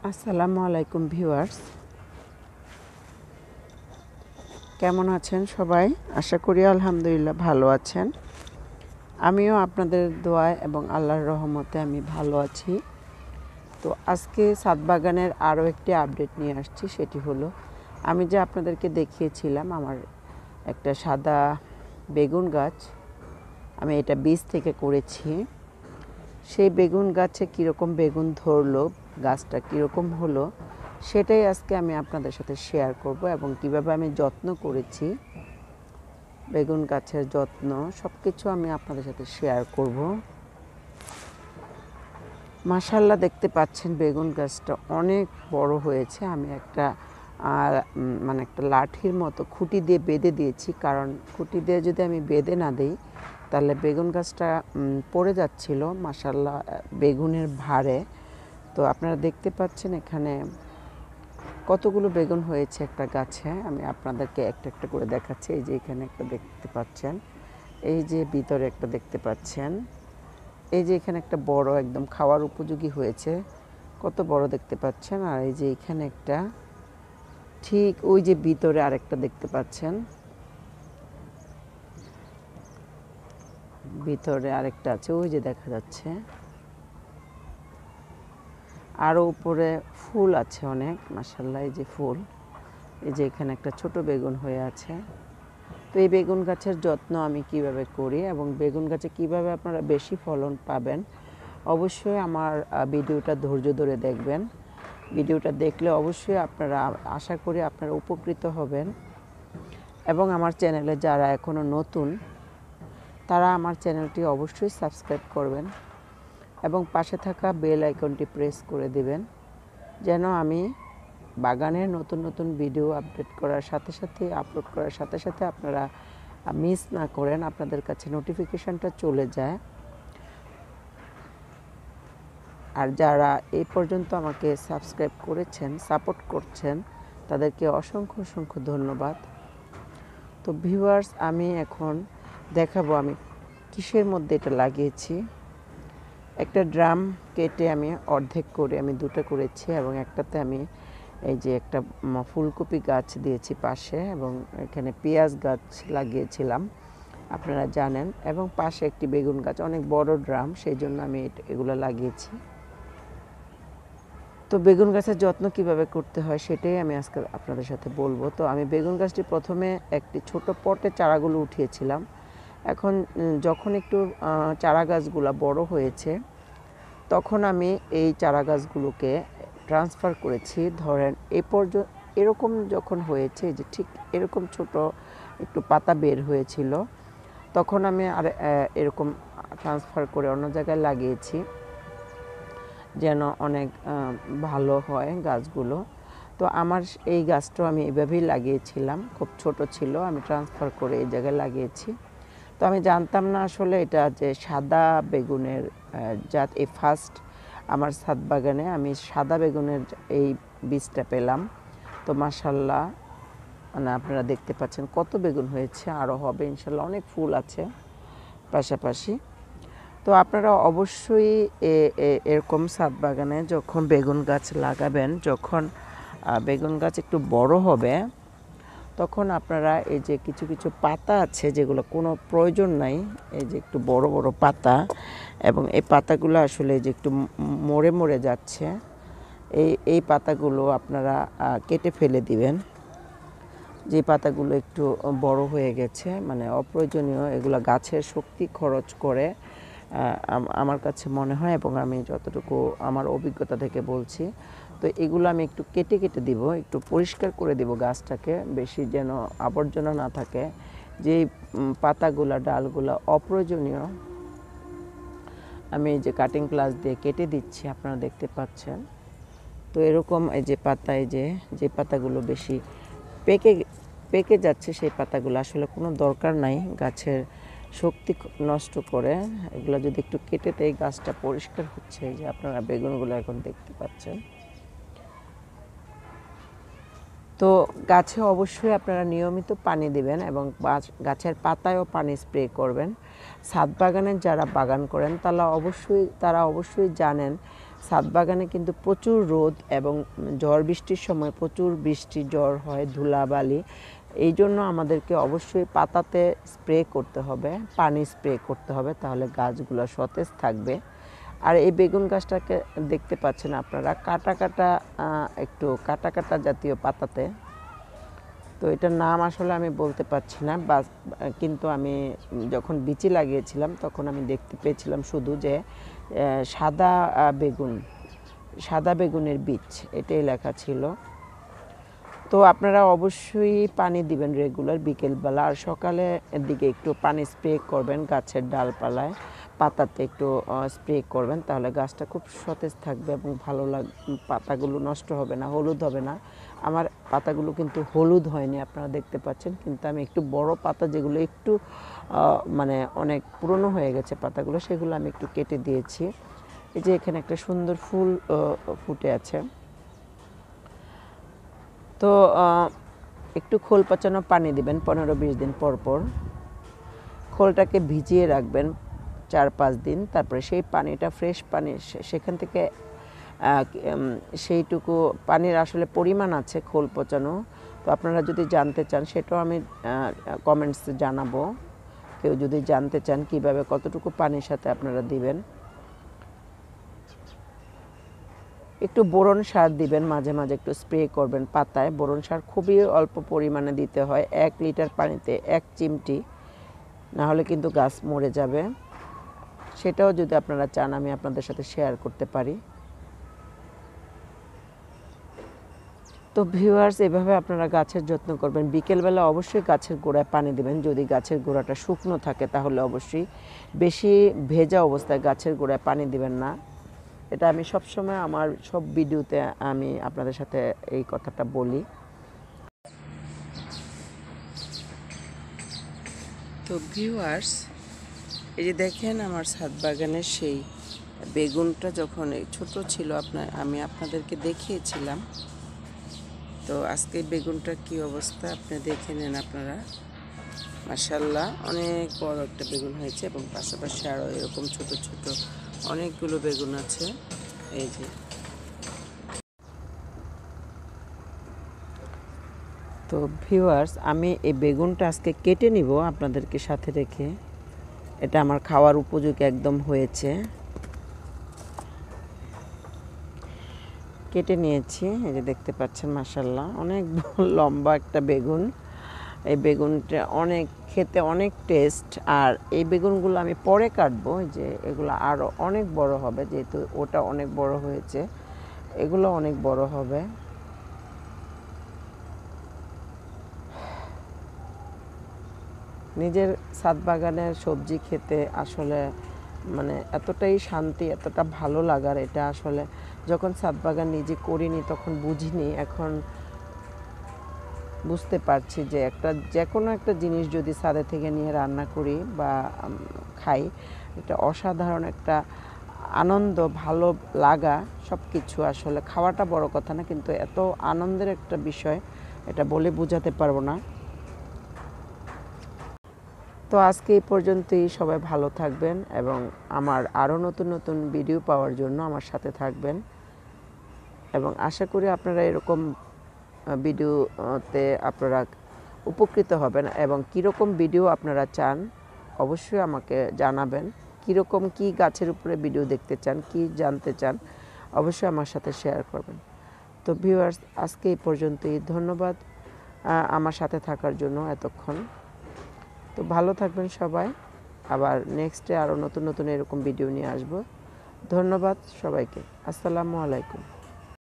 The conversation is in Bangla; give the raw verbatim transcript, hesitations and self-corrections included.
আসসালামু আলাইকুম ভিউয়ার্স, কেমন আছেন সবাই? আশা করি আলহামদুলিল্লাহ ভালো আছেন। আমিও আপনাদের দোয়ায় এবং আল্লাহর রহমতে আমি ভালো আছি। তো আজকে ছাদ বাগানের আরও একটি আপডেট নিয়ে আসছি। সেটি হলো, আমি যে আপনাদেরকে দেখিয়েছিলাম আমার একটা সাদা বেগুন গাছ, আমি এটা বীজ থেকে করেছি। সেই বেগুন গাছে কীরকম বেগুন ধরলো, গাছটা কীরকম হলো, সেটাই আজকে আমি আপনাদের সাথে শেয়ার করব এবং কিভাবে আমি যত্ন করেছি, বেগুন গাছের যত্ন সব কিছু আমি আপনাদের সাথে শেয়ার করব। মাশাআল্লাহ, দেখতে পাচ্ছেন বেগুন গাছটা অনেক বড় হয়েছে। আমি একটা মানে একটা লাঠির মতো খুঁটি দিয়ে বেঁধে দিয়েছি, কারণ খুঁটি দিয়ে যদি আমি বেঁধে না দিই তাহলে বেগুন গাছটা পড়ে যাচ্ছিল মাশাআল্লাহ বেগুনের ভারে। তো আপনারা দেখতে পাচ্ছেন এখানে কতগুলো বেগুন হয়েছে একটা গাছে। আমি আপনাদেরকে একটা একটা করে দেখাচ্ছি। এই যে এখানে একটা দেখতে পাচ্ছেন, এই যে ভিতরে একটা দেখতে পাচ্ছেন, এই যে এখানে একটা বড় একদম খাওয়ার উপযোগী হয়েছে, কত বড় দেখতে পাচ্ছেন। আর এই যে এখানে একটা, ঠিক ওই যে ভিতরে আরেকটা দেখতে পাচ্ছেন, ভিতরে আরেকটা আছে, ওই যে দেখা যাচ্ছে। আরও উপরে ফুল আছে অনেক মাশাআল্লাহ, এই যে ফুল, এই যে এখানে একটা ছোট বেগুন হয়ে আছে। তো এই বেগুন গাছের যত্ন আমি কিভাবে করি এবং বেগুন গাছে কিভাবে আপনারা বেশি ফলন পাবেন, অবশ্যই আমার ভিডিওটা ধৈর্য ধরে দেখবেন। ভিডিওটা দেখলে অবশ্যই আপনারা, আশা করি আপনারা উপকৃত হবেন। এবং আমার চ্যানেলে যারা এখনও নতুন, তারা আমার চ্যানেলটি অবশ্যই সাবস্ক্রাইব করবেন এবং পাশে থাকা বেল আইকনটি প্রেস করে দিবেন, যেন আমি বাগানের নতুন নতুন ভিডিও আপডেট করার সাথে সাথে আপলোড করার সাথে সাথে আপনারা মিস না করেন, আপনাদের কাছে নোটিফিকেশানটা চলে যায়। আর যারা এই পর্যন্ত আমাকে সাবস্ক্রাইব করেছেন, সাপোর্ট করছেন, তাদেরকে অসংখ্য অসংখ্য ধন্যবাদ। তো ভিউয়ার্স, আমি এখন দেখাবো আমি কিসের মধ্যে এটা লাগিয়েছি। একটা ড্রাম কেটে আমি অর্ধেক করে আমি দুটো করেছি এবং একটাতে আমি এই যে একটা ফুলকপি গাছ দিয়েছি পাশে, এবং এখানে পেঁয়াজ গাছ লাগিয়েছিলাম আপনারা জানেন, এবং পাশে একটি বেগুন গাছ, অনেক বড় ড্রাম, সেই জন্য আমি এগুলো লাগিয়েছি। তো বেগুন গাছের যত্ন কিভাবে করতে হয় সেটাই আমি আজকে আপনাদের সাথে বলবো। তো আমি বেগুন গাছটি প্রথমে একটি ছোট পটে চারাগুলো উঠিয়েছিলাম। এখন যখন একটু চারা গাছগুলো বড় হয়েছে, তখন আমি এই চারা গাছগুলোকে ট্রান্সফার করেছি। ধরেন এ পর্যন্ত এরকম যখন হয়েছে, যে ঠিক এরকম ছোট একটু পাতা বের হয়েছিল, তখন আমি আর এরকম ট্রান্সফার করে অন্য জায়গায় লাগিয়েছি, যেন অনেক ভালো হয় গাছগুলো। তো আমার এই গাছটাও আমি এইভাবেই লাগিয়েছিলাম, খুব ছোট ছিল, আমি ট্রান্সফার করে এই জায়গায় লাগিয়েছি। তো আমি জানতাম না আসলে এটা যে সাদা বেগুনের জাত। এই ফার্স্ট আমার ছাদ বাগানে আমি সাদা বেগুনের এই বীজটা পেলাম। তো মাশাআল্লাহ, মানে আপনারা দেখতে পাচ্ছেন কত বেগুন হয়েছে, আরও হবে ইনশাল্লাহ, অনেক ফুল আছে পাশাপাশি। তো আপনারা অবশ্যই এরকম ছাদ বাগানে যখন বেগুন গাছ লাগাবেন, যখন বেগুন গাছ একটু বড় হবে, তখন আপনারা এই যে কিছু কিছু পাতা আছে যেগুলো কোনো প্রয়োজন নাই, এই যে একটু বড় বড় পাতা, এবং এই পাতাগুলো আসলে যে একটু মরে মরে যাচ্ছে, এই এই পাতাগুলো আপনারা কেটে ফেলে দিবেন। যে পাতাগুলো একটু বড় হয়ে গেছে, মানে অপ্রয়োজনীয়, এগুলো গাছের শক্তি খরচ করে আমার কাছে মনে হয়, এবং আমি যতটুকু আমার অভিজ্ঞতা থেকে বলছি। তো এগুলো আমি একটু কেটে কেটে দিব, একটু পরিষ্কার করে দিব গাছটাকে, বেশি যেন আবর্জনা না থাকে। যেই পাতাগুলা ডালগুলা অপ্রয়োজনীয়, আমি এই যে কাটিং প্লাস দিয়ে কেটে দিচ্ছি, আপনারা দেখতে পাচ্ছেন। তো এরকম এই যে পাতা, এই যে যে পাতাগুলো বেশি পেকে পেকে যাচ্ছে, সেই পাতাগুলো আসলে কোনো দরকার নাই, গাছের শক্তি নষ্ট করে। এগুলো যদি একটু কেটে দেয়, গাছটা পরিষ্কার হচ্ছে। এই যে আপনারা বেগুনগুলো এখন দেখতে পাচ্ছেন। তো গাছে অবশ্যই আপনারা নিয়মিত পানি দিবেন এবং গাছের পাতায়ও পানি স্প্রে করবেন। ছাদ বাগানের যারা বাগান করেন তারা অবশ্যই তারা অবশ্যই জানেন ছাদ বাগানে কিন্তু প্রচুর রোদ এবং ঝড় বৃষ্টির সময় প্রচুর বৃষ্টি ঝড় হয়, ধুলাবালি, এই জন্য আমাদেরকে অবশ্যই পাতাতে স্প্রে করতে হবে, পানি স্প্রে করতে হবে, তাহলে গাছগুলো সতেজ থাকবে। আর এই বেগুন গাছটাকে দেখতে পাচ্ছেন আপনারা কাটা কাটা একটু কাটা কাটা জাতীয় পাতাতে, তো এটার নাম আসলে আমি বলতে পারছি না, বা কিন্তু আমি যখন বিচি লাগিয়েছিলাম তখন আমি দেখতে পেয়েছিলাম শুধু যে সাদা বেগুন, সাদা বেগুনের বীজ, এটাই লেখা ছিল। তো আপনারা অবশ্যই পানি দিবেন রেগুলার বিকেলবেলা, আর সকালে দিকে একটু পানি স্প্রে করবেন গাছের ডালপালায়, পাতাতে একটু স্প্রে করবেন, তাহলে গাছটা খুব সতেজ থাকবে এবং ভালো লাগ, পাতাগুলো নষ্ট হবে না, হলুদ হবে না। আমার পাতাগুলো কিন্তু হলুদ হয়নি, আপনারা দেখতে পাচ্ছেন, কিন্তু আমি একটু বড় পাতা যেগুলো একটু মানে অনেক পুরনো হয়ে গেছে পাতাগুলো, সেগুলো আমি একটু কেটে দিয়েছি। এই যে এখানে একটা সুন্দর ফুল ফুটে আছে। তো একটু খোল পচানো পানি দিবেন পনেরো বিশ দিন পর পর, খোলটাকে ভিজিয়ে রাখবেন চার পাঁচ দিন, তারপরে সেই পানিটা ফ্রেশ পানি, সেখান থেকে সেইটুকু পানির আসলে পরিমাণ আছে খোল পচানো। তো আপনারা যদি জানতে চান সেটাও আমি কমেন্টসে জানাবো, কেউ যদি জানতে চান কিভাবে কতটুকু পানির সাথে আপনারা দিবেন। একটু বোরন সার দিবেন, মাঝে মাঝে একটু স্প্রে করবেন পাতায়। বোরন সার খুবই অল্প পরিমাণে দিতে হয়, এক লিটার পানিতে এক চিমটি, না হলে কিন্তু গাছ মরে যাবে। সেটাও যদি আপনারা চান আমি আপনাদের সাথে শেয়ার করতে পারি। তো ভিউয়ার্স, এভাবে আপনারা গাছের যত্ন করবেন। বিকেলবেলা অবশ্যই গাছের গোড়ায় পানি দিবেন, যদি গাছের গোড়াটা শুকনো থাকে তাহলে অবশ্যই, বেশি ভেজা অবস্থায় গাছের গোড়ায় পানি দিবেন না। এটা আমি সবসময় আমার সব ভিডিওতে আমি আপনাদের সাথে এই কথাটা বলি। তো ভিউয়ার্স, এই যে দেখেন আমার ছাদ বাগানের সেই বেগুনটা যখন ছোট ছিল আপনার আমি আপনাদেরকে দেখিয়েছিলাম, তো আজকে বেগুনটা কি অবস্থা আপনি দেখে নেন আপনারা। মাশাআল্লাহ, অনেক বড় একটা বেগুন হয়েছে এবং পাশাপাশি আরও এরকম ছোট ছোট অনেকগুলো বেগুন আছে। এই যে, তো ভিউয়ার্স, আমি এই বেগুনটা আজকে কেটে নিব আপনাদেরকে সাথে রেখে। এটা আমার খাওয়ার উপযোগী একদম হয়েছে, কেটে নিয়েছি। এই যে দেখতে পাচ্ছেন মাশাআল্লাহ, অনেক লম্বা একটা বেগুন। এই বেগুনটা অনেক খেতে অনেক টেস্ট। আর এই বেগুনগুলো আমি পরে কাটবো, যে এগুলো আরও অনেক বড় হবে, যেহেতু ওটা অনেক বড় হয়েছে, এগুলো অনেক বড় হবে। নিজের ছাদ বাগানের সবজি খেতে আসলে মানে এতটাই শান্তি, এতটা ভালো লাগার, এটা আসলে যখন ছাদ বাগান নিজে করিনি তখন বুঝিনি, এখন বুঝতে পারছি যে একটা যে কোনো একটা জিনিস যদি ছাদে থেকে নিয়ে রান্না করি বা খাই, এটা অসাধারণ একটা আনন্দ, ভালো লাগা, সব কিছু আসলে খাওয়াটা বড় কথা না, কিন্তু এত আনন্দের একটা বিষয়, এটা বলে বোঝাতে পারবো না। তো আজকে এই পর্যন্তই, সবাই ভালো থাকবেন এবং আমার আরও নতুন নতুন ভিডিও পাওয়ার জন্য আমার সাথে থাকবেন, এবং আশা করি আপনারা এরকম ভিডিওতে আপনারা উপকৃত হবেন, এবং কীরকম ভিডিও আপনারা চান অবশ্যই আমাকে জানাবেন, কীরকম কী গাছের উপরে ভিডিও দেখতে চান, কি জানতে চান, অবশ্যই আমার সাথে শেয়ার করবেন। তো ভিউয়ার্স, আজকে এই পর্যন্তই, ধন্যবাদ আমার সাথে থাকার জন্য এতক্ষণ। তো ভালো থাকবেন সবাই, আবার নেক্সটে আরও নতুন নতুন এরকম ভিডিও নিয়ে আসব। ধন্যবাদ সবাইকে। আসসালামু আলাইকুম।